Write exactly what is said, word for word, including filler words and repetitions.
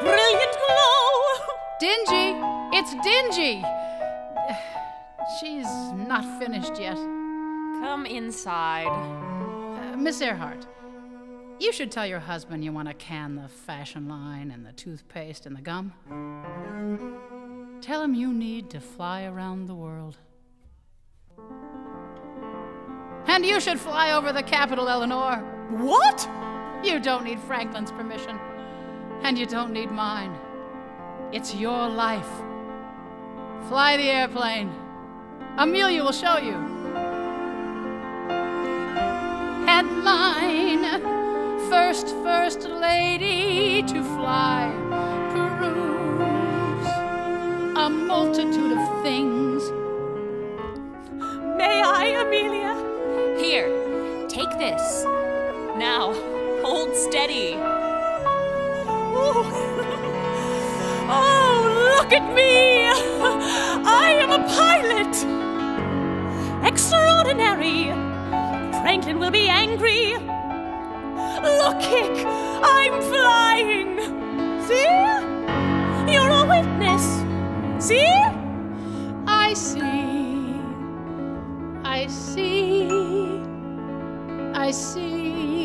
brilliant glow. Dingy! It's Dingy! She's not finished yet. Come inside. Uh, Miss Earhart, you should tell your husband you want to can the fashion line and the toothpaste and the gum. Tell him you need to fly around the world. And you should fly over the capital, Eleanor. What? You don't need Franklin's permission. And you don't need mine. It's your life. Fly the airplane. Amelia will show you. Headline. First, first lady to fly. Peruse a multitude of things. May I, Amelia? Here, take this. Now, hold steady. Oh, oh, look at me! I am a pilot! Extraordinary! Franklin will be angry. Look, Hick, I'm flying! See? You're a witness. See? I see. I see. I see.